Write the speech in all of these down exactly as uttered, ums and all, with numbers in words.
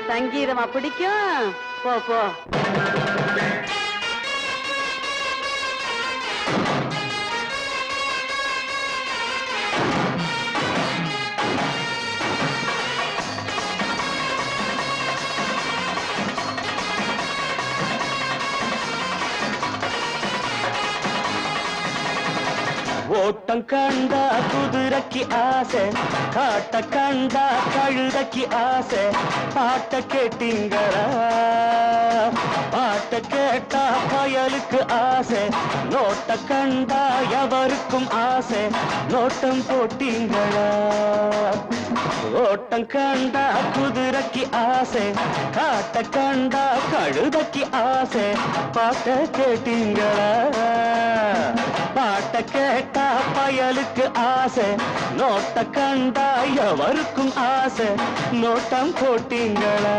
சங்கீதமா பிடிக்கும். போ போ. ஓட்டம் கண்டா குதிரைக்கு ஆசை, காட்ட கண்டா கழுதைக்கு ஆசை. பாட்ட கேட்டீங்களா? பாட்ட கேட்டா பயலுக்கு ஆசை. நோட்ட கண்டா எவருக்கும் ஆசை. நோட்டம் போட்டீங்களா? ஓட்டம் கண்டா குதிரைக்கு ஆசை, காட்ட கண்டா கழுதைக்கு ஆசை. பாட்ட கேட்டீங்களா? பாட்ட கேட்டா பயலுக்கு ஆசை. நோட்ட கண்டா எவருக்கும் ஆசை. நோட்டம் போட்டீங்களா?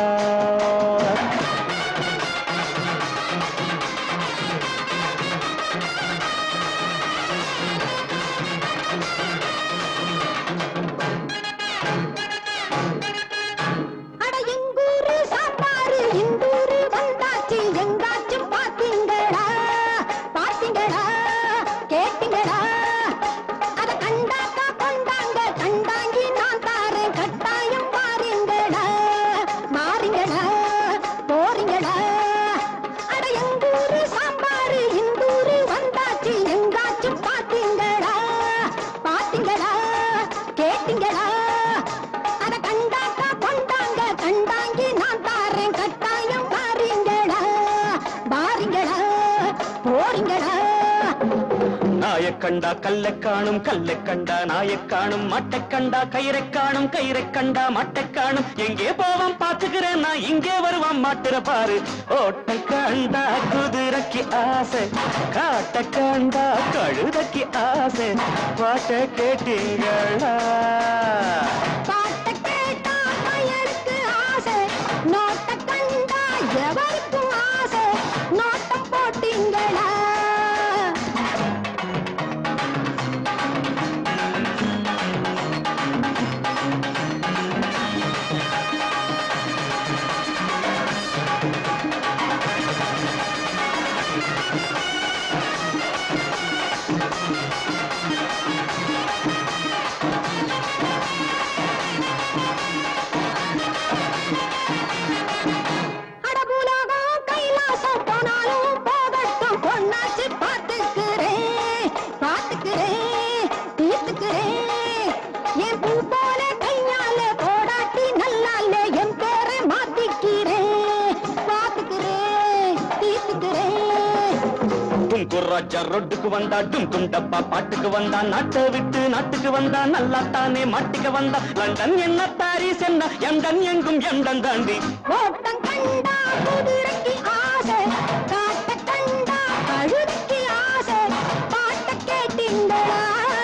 கண்டா கல்லை காணும், கல்லை கண்டா நாயை காணும், மட்டை கண்டா கயிறை காணும், கயிறை கண்டா மட்டை காணும். எங்கே போவான் பாத்துக்கிறேன் நான், இங்கே வருவான் மாட்டுற பாரு. ஓட்ட கண்டா குதிரைக்கு ஆசை, காட்ட கண்டா கழுதைக்கு ஆசை. பாட்ட கேட்டீங்களா? பாட்ட கேட்டா பயலுக்கு ஆசை. நோட்ட கண்டா எவருக்கும் ஆசை. நோட்டம் போட்டீங்களா? ராஜா ரொட்டுக்கு வந்தா டும் டும் டப்பா, பாட்டுக்கு வந்தா நாட்டை விட்டு நாட்டுக்கு வந்தா நல்லா தானே மாட்டிக்க வந்தா. லண்டன் என்ன பாரிஸ் என்ன எண்டன் எங்கும் எண்டன் தாண்டி. ஓட்டம் கண்டா குதிரைக்கு ஆசை, காட்ட கண்டா கழுதைக்கு ஆசை. பாட்ட கேட்டீங்களா?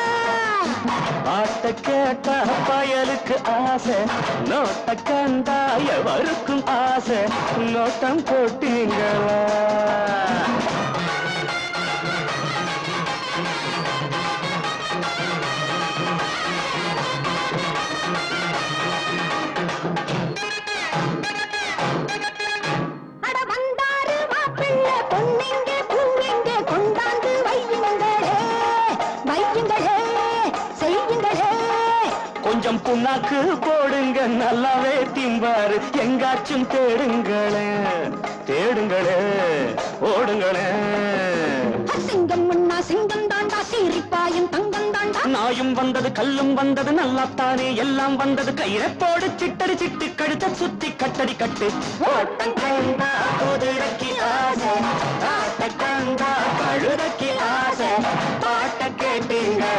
பாட்ட கேட்டா பயலுக்கு ஆசை. நோட்ட கண்டா எவருக்கும் ஆசை. நோட்டம் போட்டீங்களா? கொஞ்சம் புண்ணாக்கு போடுங்க, நல்லாவே திம்பாரு. எங்காச்சும் தேடுங்களே, தேடுங்களே, ஓடுங்களே. சிங்கம் முன்னா சிங்கம் தாண்டா, சீரிப்பாயும் தங்கம் தாண்டா. நாயும் வந்தது கல்லும் வந்தது நல்லாத்தானே எல்லாம் வந்தது. கயிறை போடு சிட்டடி சிட்டு, கழுத்த சுத்தி கட்டடி கட்டு. ஓட்டம் கண்டா குதிரைக்கு ஆசை, காட்ட கண்டா கழுதைக்கு ஆசை. பாட்ட கேட்டீங்களா?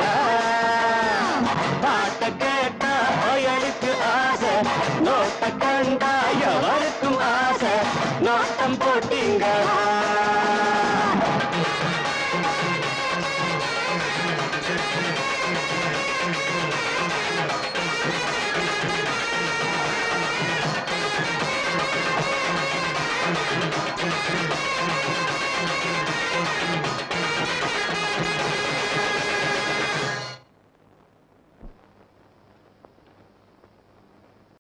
பாட்ட கேட்டா பயலுக்கு ஆசை. நோட்ட கண்டா எவருக்கும் ஆசை. நோட்டம் போட்டீங்களா?